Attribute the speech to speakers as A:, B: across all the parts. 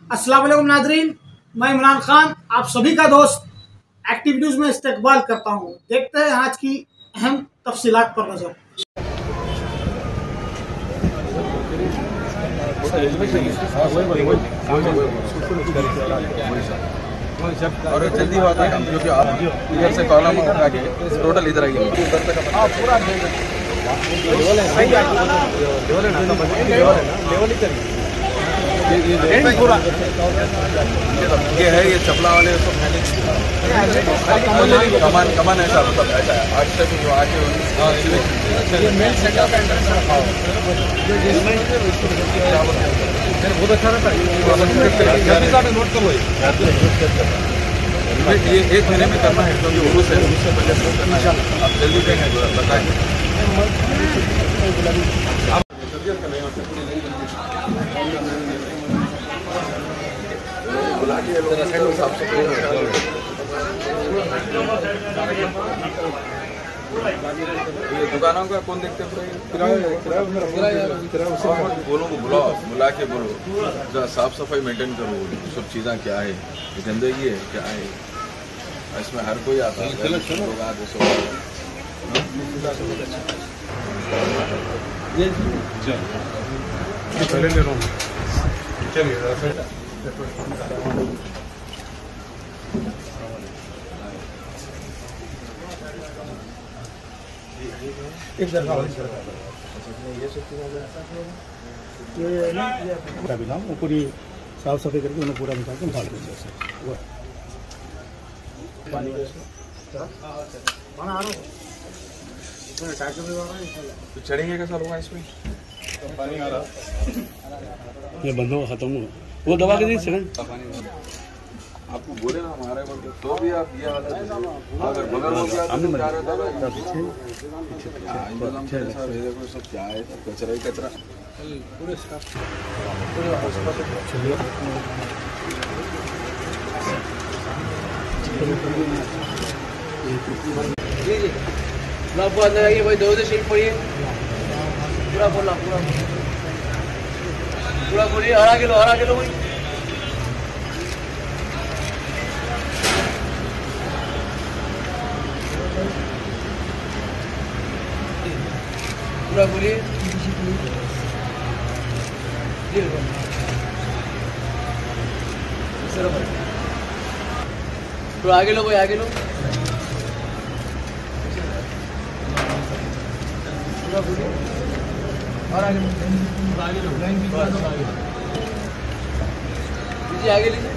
A: अस्सलाम वालेकुम नादरीन, मैं इमरान खान आप सभी का दोस्त एक्टिव न्यूज़ में इस्तकबाल करता हूं। देखते हैं आज की अहम तफसीलात पर नजर।
B: और जल्दी होता है क्योंकि आप इधर से कॉलम उठा के टोटल इधर आइए ये है ये चपला वाले कमान ऐसा मतलब ऐसा है आज तक जो आके बहुत अच्छा रहता है। नोट करो ये 1 महीने में करना है क्योंकि उर्दू से पहले करना है। आप जल्दी करेंगे बताइए। दुकानों का कौन देखते हैं? बोलो बुला के बोलो जरा साफ सफाई मेंटेन करो। सब चीज़ें क्या है, गंदगी है क्या है, इसमें हर कोई आता है। पहले ले रहा हूँ चलिए एक दरगाह ये पूरी साफ सफाई करके उन्हें पूरा निकाल के निकाल दीजिए। तो चढ़ेंगे कैसा होगा इसमें? पानी आ रहा ये बंद होगा, खत्म होगा। वो दबा के दी सेकंड आपको बोले ना हमारे मतलब तो भी आप ये हालत अगर बगल हो गया तो क्या रहता है सब क्या है, कचरा ही कचरा पूरे स्टाफ लगाइए भाई, 2 शीट पड़िए पूरा बोला पूरा बोलिए। हरा किलो भाई पूरा बोलिए। थोड़ा आगे लो भाई, आगे लो पूरा बोलिए और आगे लो लीजिए, आगे लीजिए।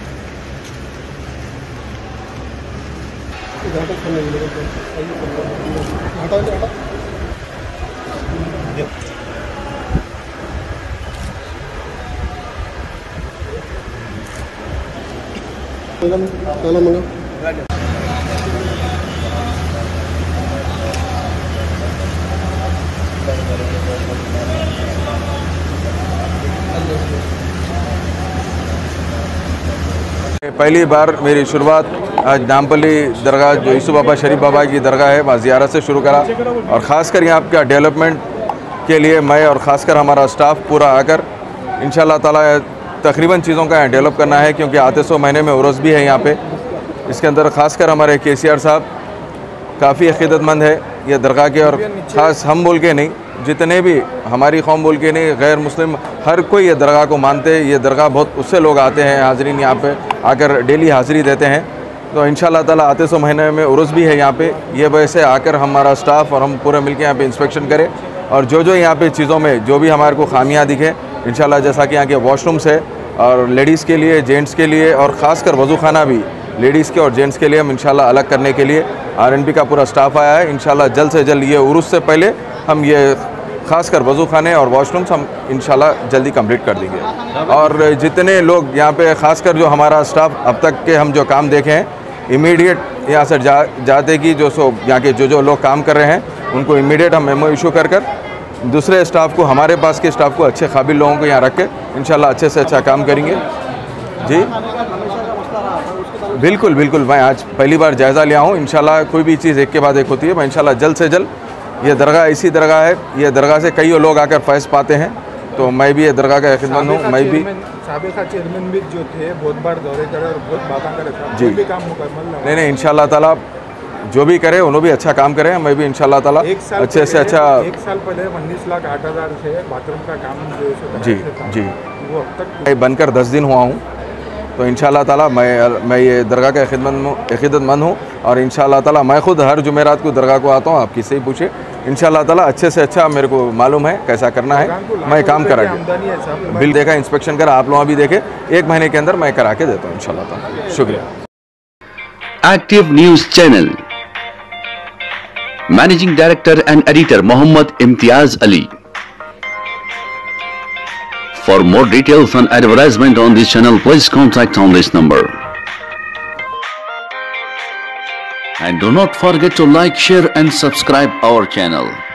B: पहली बार मेरी शुरुआत आज नामपल्ली दरगाह जो यूसुफ बाबा शरीफ बाबा की दरगाह है वहाँ ज़ियारत से शुरू करा। और ख़ासकर यहाँ का डेवलपमेंट के लिए मैं और ख़ासकर हमारा स्टाफ पूरा आकर इंशाल्लाह ताला तकरीबन चीज़ों का यहाँ डेवलप करना है क्योंकि आते 100 महीने में उर्स भी है यहाँ पे। इसके अंदर ख़ासकर हमारे KCR साहब काफ़ी अक़ीदतमंद है ये दरगाह के, और ख़ास हम बोल के नहीं, जितने भी हमारी कौम बोल के नहीं, गैर मुस्लिम हर कोई ये दरगाह को मानते हैं। ये दरगाह बहुत उससे लोग आते हैं, हाज़रीन यहाँ पे आकर डेली हाज़िरी देते हैं। तो इंशाल्लाह ताला आते 100 महीने में उर्स भी है यहाँ पे। ये वजह से आकर हमारा स्टाफ और हम पूरे मिलकर यहाँ पे इंस्पेक्शन करें और जो यहाँ पे चीज़ों में जो भी हमारे को खामियाँ दिखे इंशाल्लाह, जैसा कि यहाँ के वॉशरूम्स है और लेडीज़ के लिए, जेंट्स के लिए और ख़ासकर वज़ू खाना भी लेडीज़ के और जेंट्स के लिए हम इंशाल्लाह अलग करने के लिए RNB का पूरा स्टाफ आया है। इंशाल्लाह जल्द से जल्द ये उर्स से पहले हम ये ख़ासकर वज़ू खाने और वॉशरूम्स हम इंशाल्लाह जल्दी कंप्लीट कर देंगे। और जितने लोग यहाँ पे ख़ासकर जो हमारा स्टाफ अब तक के हम जो काम देखे हैं, इमीडिएट यहाँ से जाते कि जो यहाँ के जो लोग काम कर रहे हैं उनको इमीडिएट हम मेमो इशू कर दूसरे स्टाफ को, हमारे पास के स्टाफ को, अच्छे काबिल लोगों को यहाँ रख के इंशाल्लाह अच्छे से अच्छा काम करेंगे। जी बिल्कुल बिल्कुल, मैं आज पहली बार जायज़ा लिया हूँ। इंशाल्लाह कोई भी चीज़ एक के बाद एक होती है। मैं इंशाल्लाह जल्द से जल्द, ये दरगाह ऐसी दरगाह है, ये दरगाह से कई लोग आकर फैज़ पाते हैं, तो मैं भी ये दरगाह का खिदमत हूँ। मैं भी
C: साबिका चेयरमैन भी जो थे बहुत बार दौरे करे और बहुत बातें करे,
B: जी।
C: कोई भी काम मुकम्मल ना।
B: नहीं इंशाल्लाह ताला जो भी करे उन्होंने भी अच्छा काम करे, मैं भी इंशाल्लाह ताला अच्छे से अच्छा।
C: 1 साल पहले 19,08,000 से बाथरूम का काम जो है
B: जी जी
C: वो अब तक
B: बनकर 10 दिन हुआ हूँ, तो इंशाल्लाह ताला मैं ये दरगाह का खिदमतमंद हूँ और इंशाल्लाह ताला मैं खुद हर जुमेरात को दरगाह को आता हूँ। आप किसी से पूछे, इंशाल्लाह ताला अच्छे से अच्छा मेरे को मालूम है कैसा करना है, मैं काम करा के बिल देखा, इंस्पेक्शन करा, आप लोग भी देखे, 1 महीने के अंदर मैं करा के देता हूँ इंशाल्लाह ताला। शुक्रिया।
D: Active news channel, managing director and editor Mohammad Imtiaz Ali. For more details and advertisement on this channel, please contact on this number. And do not forget to like, share and subscribe our channel.